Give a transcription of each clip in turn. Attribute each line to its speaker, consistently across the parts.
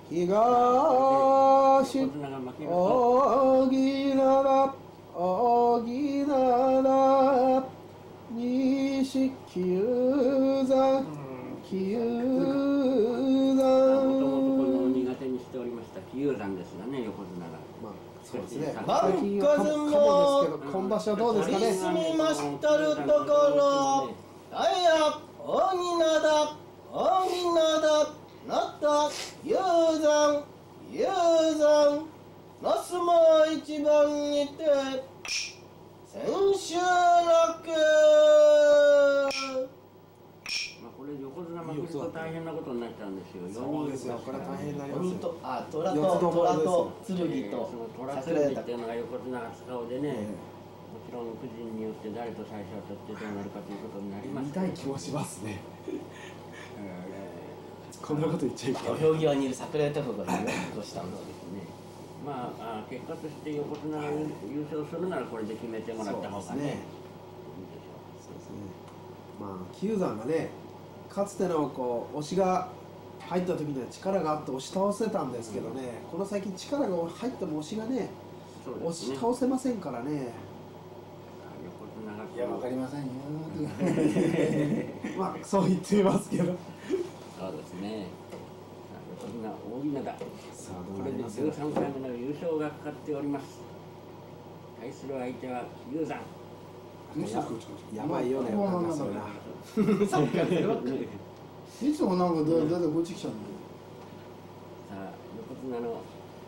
Speaker 1: 東荻灘荻灘西九山九山。
Speaker 2: もともとこの苦手にしておりました九山ですがね、横綱が。
Speaker 1: まあそうですね。
Speaker 3: 万数も
Speaker 1: 今場所はどうですかね。
Speaker 3: 取り住みましたるところ、あや荻灘荻灘なった雄山雄山那須も一番にて千秋楽。
Speaker 2: まあこれ横綱負けると大変なことになっちゃうんですよ。
Speaker 1: そうですよ。これは大変になりますよ。
Speaker 3: 本当、あ、虎と剣と
Speaker 2: その
Speaker 3: 剣と
Speaker 2: 虎
Speaker 3: 桜
Speaker 2: 剣っていうのが横綱が使うでね、もちろんくじによって誰と最初は取ってどうなるかということになります。
Speaker 1: 見たい気もしますね。こんなこと言っちゃいけない。
Speaker 3: 土俵際にいる桜井貴子が優勝したんだ。
Speaker 2: まあ結果として横綱が優勝するならこれで決めてもらった方がね。
Speaker 1: そうですね。まあ九山がね、かつてのこう押しが入った時には力があって押し倒せたんですけどね、この最近力が入っても押しがね、押し倒せませんからね。
Speaker 4: いや、わかりませんよ。
Speaker 1: まあそう言っていますけど。
Speaker 2: そうですね。横綱大稲田。
Speaker 1: さあどう
Speaker 2: これで
Speaker 1: なりますか。
Speaker 2: 13回目の優勝がかかっております。対する相手は九山。
Speaker 1: やばいよね。それな。
Speaker 4: いつもなんかだいたいこっち来ちゃうんだよ。
Speaker 2: さあ横綱の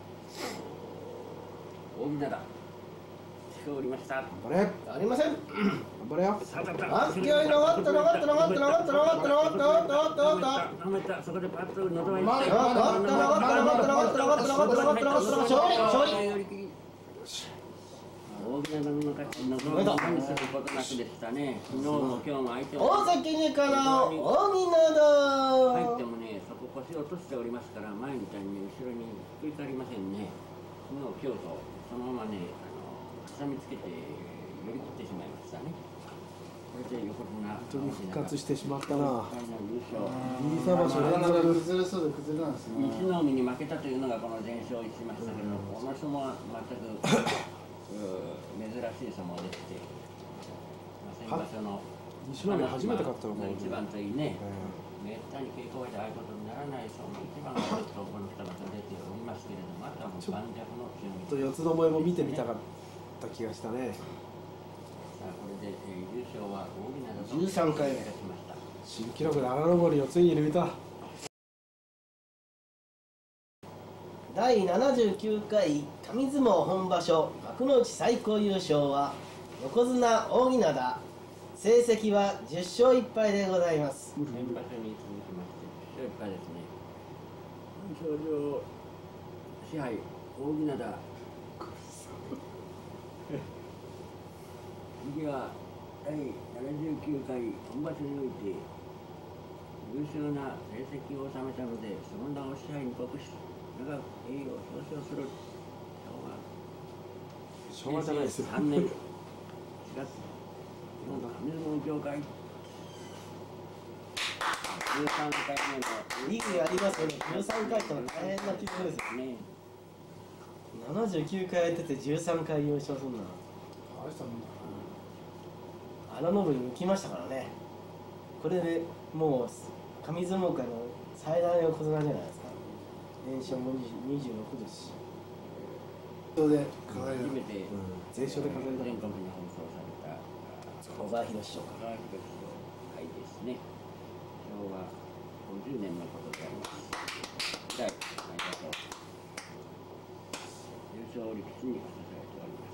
Speaker 2: 大稲田。しておりました。
Speaker 1: 頑張れ。
Speaker 3: ありません。
Speaker 1: 頑張れよ。
Speaker 3: あ、勢いのがったのがったのがったのがったのがったのがったのがったのがったのがった。
Speaker 2: 止めた。そこでパッとのど輪に
Speaker 3: あ、
Speaker 2: して
Speaker 3: がったのがったのがったのがったのがったのがったのがったのがったのがった勝利。
Speaker 2: 大きなの勝ちのど輪にすることなくでしたね。昨日も今日も相手も
Speaker 3: 大関にかなう荻
Speaker 2: 入って
Speaker 3: 灘。
Speaker 2: もね、そこ腰を落としておりますから前みたいに後ろにひっくり返りませんね。昨日今日とそのままね挟みつけて寄り切ってしまいましたね。これで横綱
Speaker 1: 本当に復活してしまったな。
Speaker 2: 優勝。
Speaker 1: 右さばし連
Speaker 4: なかなか
Speaker 1: 続。
Speaker 4: 崩れそうで崩れないですね。
Speaker 2: 西の海に負けたというのがこの全勝しましたけど、この相撲は全く珍しい相撲でして、先場所の
Speaker 1: 西の海初めて勝ったのかな。
Speaker 2: 一番といいね、めったに稽古場でああいうことにならないその一番がちょっとこの人が出ておりますけれども、あとはもう盤石の準備
Speaker 1: と四つどもえも見てみたかった気がしたね。
Speaker 2: さあこれで、優勝は大木などと
Speaker 3: 13回目
Speaker 2: いたしました。
Speaker 1: 新記録で荒登りをついに抜いた。
Speaker 3: 第79回上相撲本場所幕内最高優勝は横綱大稲田。成績は10勝1敗でございます。
Speaker 2: 先場所に続きまして10勝1敗ですね。表情支配大稲田次は第79回本場所において優秀な成績を収めたのでその名を支配に告し長く栄誉を表彰する
Speaker 1: 昭和じゃないですよ。
Speaker 2: 3年4月日本上相撲協会13回目の
Speaker 3: リーグやりますよね。13回ってのは大変な記録ですよ。
Speaker 2: ね
Speaker 3: 79回やってて13回優勝するのは
Speaker 4: 大したもんだ
Speaker 3: 荒登りに浮きましたからね。これでもう上相撲界の最大の横綱じゃないですか。年商も26ですし。
Speaker 4: な。で輝い
Speaker 2: 初めて
Speaker 1: 全勝で飾りた
Speaker 2: 全国に放送された
Speaker 3: 小川博師匠か。
Speaker 2: 小川博士の会ですね。昭和50年のことであります。第1回だと優勝力士に渡されております。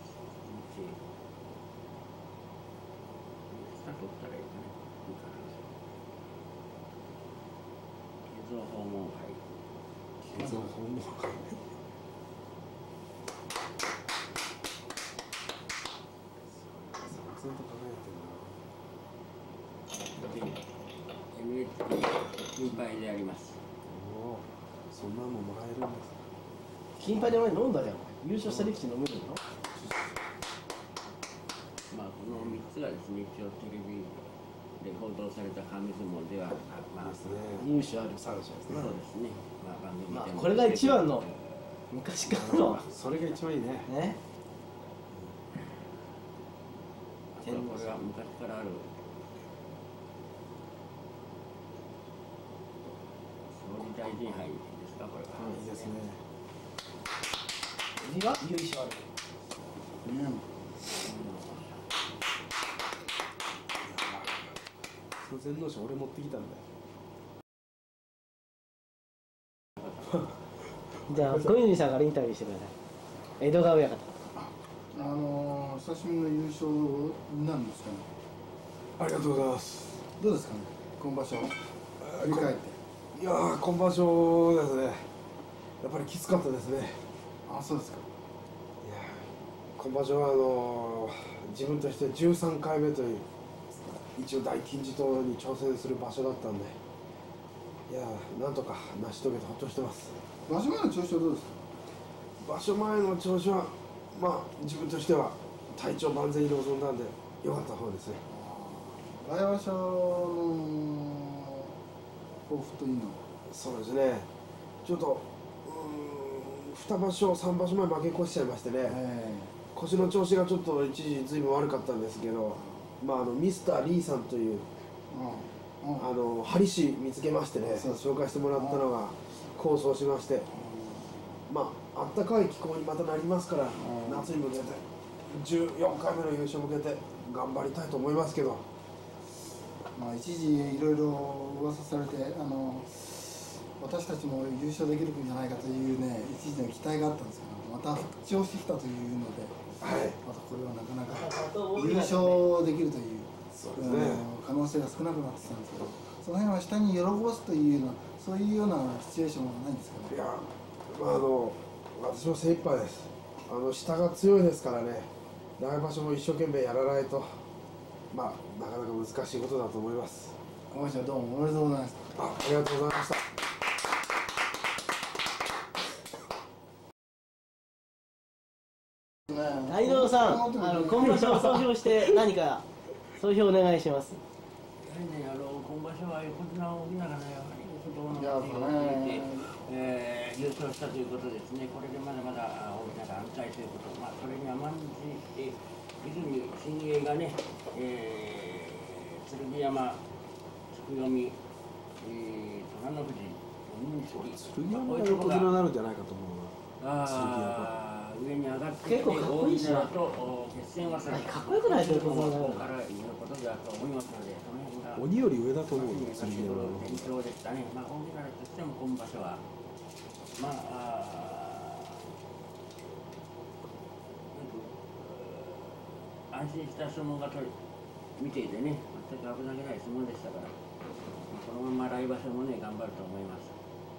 Speaker 2: スタートったらいいかね。いいかな。映像訪問会。
Speaker 1: 映像訪問会。ずっと輝いてるな。
Speaker 2: NHK 金杯であります。
Speaker 1: おお、そんなのもらえるんです。
Speaker 3: 金杯で前飲んだじゃん。優勝した力士飲めるの？
Speaker 2: まあこの3つがですね、一応テレビでで報道された神相撲では、まあ、
Speaker 1: ですね。
Speaker 3: 由緒ある三社ですね。
Speaker 2: そうですね。まあ、番組でも
Speaker 3: これが一番の昔からの
Speaker 1: それが一番いいね。
Speaker 3: ね。
Speaker 2: これは昔からある総理大臣杯ですか、これは。
Speaker 1: いいですね。
Speaker 3: 何が由緒ある。
Speaker 1: その全能者俺持ってきたんだよ。
Speaker 3: じゃあ小泉さんからインタビューしてください。江戸川親方。
Speaker 4: 久しぶりの優勝になるんですかね。
Speaker 1: ありがとうございます。
Speaker 4: どうですかね、今場所振り返って。
Speaker 1: いやー、今場所ですね。やっぱりきつかったですね。
Speaker 4: あ、そうですか。
Speaker 1: いやー、今場所は自分として13回目という一応大金字塔に挑戦する場所だったんで、いやー、なんとか成し遂げてほっとしてます。
Speaker 4: 場所前の調子はどうですか。
Speaker 1: 場所前の調子はまあ自分としては体調万全に臨んだんで良かった方ですね。
Speaker 4: 来場所の抱負というのは。
Speaker 1: そうですね。ちょっと2場所3場所前負け越しちゃいましてね、腰の調子がちょっと一時ずいぶん悪かったんですけど、まあミスター・リーさんという針師見つけましてね、紹介してもらったのが構想しまして、まああったかい気候にまたなりますから、夏に向けて14回目の優勝に向けて頑張りたいと思いますけど。
Speaker 4: まあ一時いろいろ噂されて私たちも優勝できるんじゃないかというね、一時の期待があったんですけど、また復調してきたというので、
Speaker 1: はい、
Speaker 4: またこれはなかなか優勝できるという
Speaker 1: そうですね、
Speaker 4: 可能性が少なくなってきたんですけど、その辺は下に喜ばすというような、そういうようなシチュエーションはないんですかね。
Speaker 1: いや、私も精一杯です。下が強いですからね、来場所も一生懸命やらないと、まあ、なかなか難しいことだと思います。
Speaker 4: お会いどうもおめでとうございました。
Speaker 1: ありがとうございました。
Speaker 3: 相野さん、今場所を総評して何か総評お願いします。
Speaker 2: やはりね、今場所は横綱を補うがね、やはり不動の地位をついて、優勝したということですね。これでまだまだ大きな安泰ということ、まあ、それに甘んじて、泉新鋭がね、剣山、つくよみ、虎の富士、
Speaker 1: 剣山が横綱になるんじゃないかと思うな。
Speaker 2: 上に上がって
Speaker 3: 結構かっこいいしな。
Speaker 2: と決戦はされ
Speaker 3: かっこよくないと横綱になる
Speaker 2: からいうことだと思いますので、その辺が
Speaker 1: 鬼より上だと思うよ、
Speaker 2: 剣
Speaker 1: 剣山の。
Speaker 2: 順調でしたね。まあ大きなとしても今場所はまあ安心した相撲が見ていてね、全く危なげない相撲でしたから、このまま来場所もね頑張ると思います。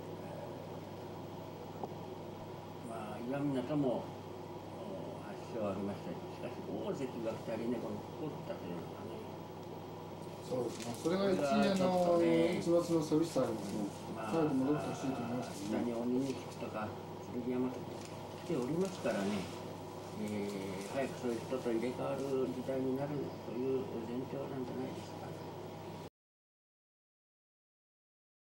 Speaker 2: 岩湊も8勝ありましたし、しかし大関が2人ね、この取ったというのがね。
Speaker 4: そうですね。それが一月の寂しさありますね。早く戻ってほしいと思いますけどね。
Speaker 2: 下に鬼に聞くとか、剣山とか来ておりますからね、早くそういう人と入れ替わる時代になるという前